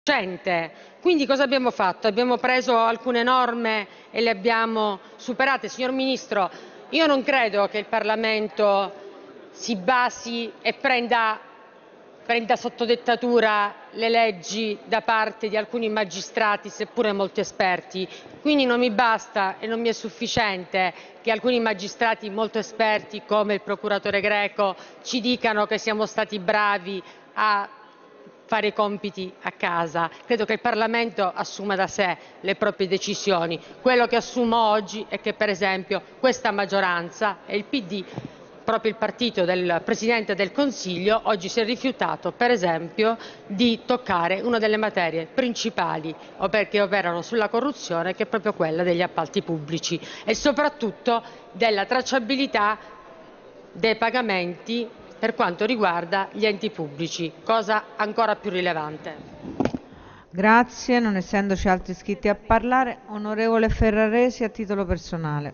Quindi cosa abbiamo fatto? Abbiamo preso alcune norme e le abbiamo superate. Signor Ministro, io non credo che il Parlamento si basi e prenda sotto dettatura le leggi da parte di alcuni magistrati, seppure molto esperti. Quindi non mi basta e non mi è sufficiente che alcuni magistrati molto esperti, come il procuratore Greco, ci dicano che siamo stati bravi a fare i compiti a casa. Credo che il Parlamento assuma da sé le proprie decisioni. Quello che assumo oggi è che, per esempio, questa maggioranza e il PD, proprio il partito del Presidente del Consiglio, oggi si è rifiutato, per esempio, di toccare una delle materie principali che operano sulla corruzione, che è proprio quella degli appalti pubblici e soprattutto della tracciabilità dei pagamenti per quanto riguarda gli enti pubblici, cosa ancora più rilevante. Grazie, non essendoci altri iscritti a parlare. Onorevole Ferraresi, a titolo personale.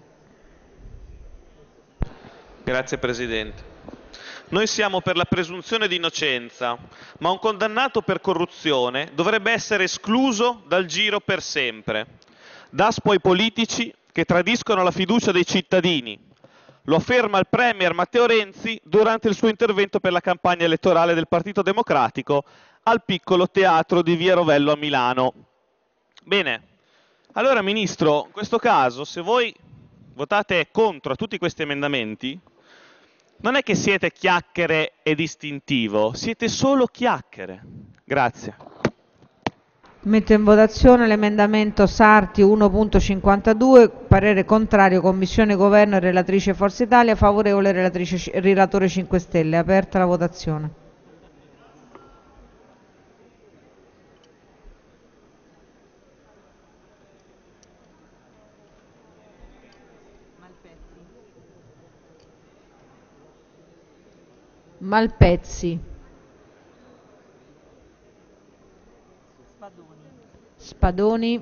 Grazie Presidente. Noi siamo per la presunzione di innocenza, ma un condannato per corruzione dovrebbe essere escluso dal giro per sempre. Daspo ai politici che tradiscono la fiducia dei cittadini. Lo afferma il Premier Matteo Renzi durante il suo intervento per la campagna elettorale del Partito Democratico al piccolo teatro di Via Rovello a Milano. Bene, allora Ministro, in questo caso se voi votate contro tutti questi emendamenti, non è che siete chiacchiere e distintivo, siete solo chiacchiere. Grazie. Metto in votazione l'emendamento Sarti 1.52, parere contrario, Commissione Governo e relatrice Forza Italia, favorevole relatore 5 Stelle. Aperta la votazione. Malpezzi. Spadoni.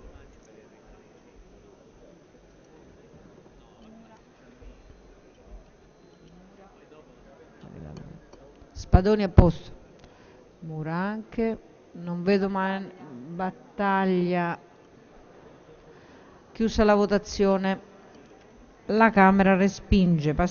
Spadoni a posto. Muranche. Non vedo mai Battaglia. Chiusa la votazione. La Camera respinge.